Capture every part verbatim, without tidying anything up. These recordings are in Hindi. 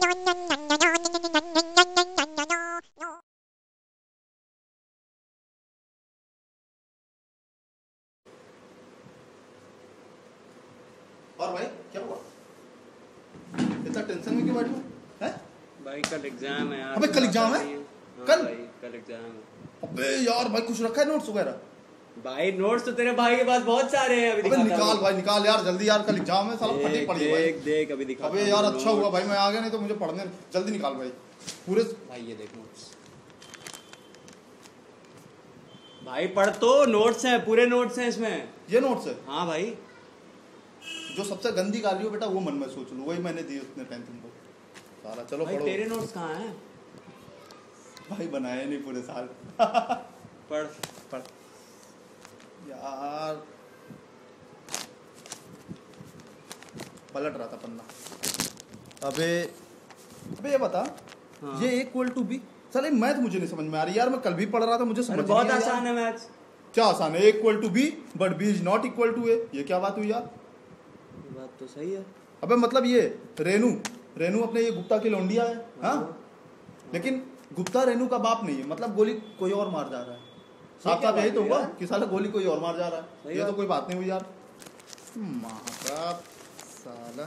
और भाई क्या हुआ? इतना टेंशन में क्यों बैठे हो? हैं? भाई कल एग्जाम है यार। अबे कल एग्जाम है? हाँ कल? भाई कल एग्जाम है। अबे यार भाई कुछ रखा है नोट्स वगैरह? भाई नोट्स तो तेरे भाई के पास बहुत सारे हैं। अभी अबे निकाल भाई निकाल यार जल्दी यार, कल एग्जाम है, साला फटी पड़ी है भाई। देख देख अभी दिखा। अबे यार अच्छा हुआ भाई मैं आ गया, नहीं तो मुझे पढ़ने, जल्दी निकाल भाई पूरे। भाई ये देख नोट्स। भाई पढ़ तो, नोट्स हैं, पूरे नोट्स हैं इसमें। ये नोट्स है? हाँ भाई। जो सबसे गंदी गाली हो बेटा वो मन में सोच लो, वही मैंने दी उतने टाइम तुमको। साला चलो भाई पढ़ो। तेरे नोट्स कहाँ हैं? भाई बनाए नहीं पूरे साल। पढ़ पढ़ यार, पलट रहा था पन्ना। अबे अबे ये बता, हाँ। ये इक्वल टू बी, साले मैथ मुझे नहीं समझ में आ रही यार। मैं कल भी पढ़ रहा था, मुझे समझ बहुत नहीं आसान है मैथ्स। क्या आसान है? Equal to B but B is not equal to A, ये क्या बात हुई यार? बात तो सही है। अबे मतलब ये रेनू रेनू अपने ये गुप्ता की लौंडिया है, हाँ, लेकिन गुप्ता रेनू का बाप नहीं है, मतलब गोली कोई और मार जा रहा है। साफ साफ यही तो हुआ कि साला गोली कोई और मार जा रहा है। ये तो कोई बात नहीं हुई यार। महाराज साला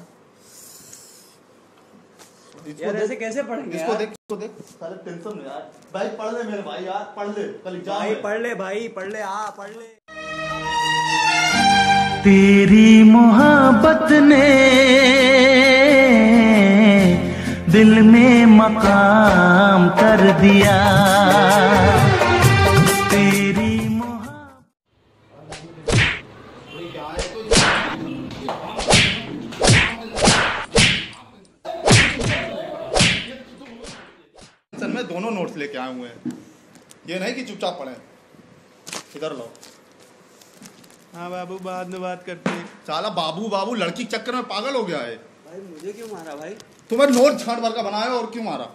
यार ऐसे कैसे पढ़ेंगे? इसको देख, इसको देख, साले टेंशन में यार। भाई पढ़ ले मेरे भाई यार, पढ़ ले, कल एग्जाम है। भाई पढ़ ले भाई, पढ़ ले, आ पढ़ ले। तेरी मोहब्बत ने दिल में मकाम कर दिया। तेरी में दोनों नोट्स लेके आए हुए हैं, ये नहीं कि चुपचाप पढ़े। इधर लो। हाँ बाबू बाद में बात करते हैं। साला बाबू बाबू लड़की के चक्कर में पागल हो गया है। भाई मुझे क्यों मारा भाई? तुम्हें नोट छांट भर का बनाया और क्यों मारा?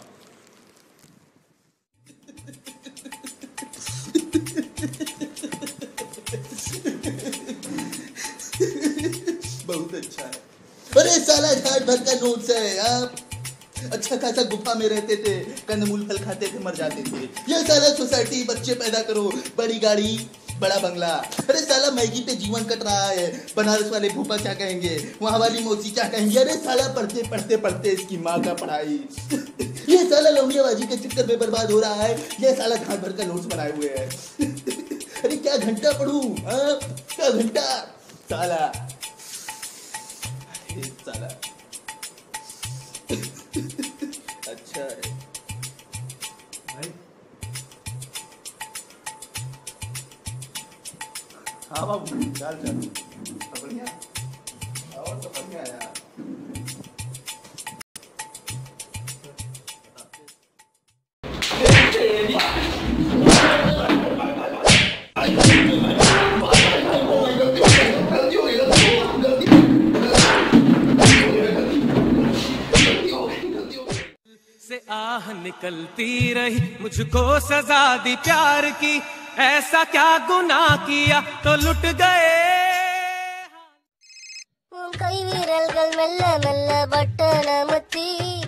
बहुत अच्छा है। अरे साला छांट भर का नोट्स है। आप अच्छा खासा गुफा में रहते थे, कंदमूल फल खाते थे, मर जाते थे। ये साला सोसाइटी, बच्चे पैदा करो, बड़ी गाड़ी, बड़ा बंगला। अरे साला मैगी पे जीवन कट रहा है। बनारस वाले भूपा क्या कहेंगे, वहाँ वाली मौसी क्या कहेंगे। अरे साला पढ़ते पढ़ते पढ़ते इसकी माँ का पढ़ाई। ये साला लौंडियाबाजी के चक्कर में बर्बाद हो रहा है। ये साला घाट भर का नोट्स बनाए हुए है। अरे क्या घंटा पढ़ूं, क्या घंटा साला साला। अच्छा है भाई। हाँ बाबू चल चल, सब बढ़िया और सब बढ़िया यार। से आह निकलती रही, मुझको सजा दी प्यार की। ऐसा क्या गुनाह किया तो लुट गए। कई विरल गल मेल्ले मेल्ले बटन मती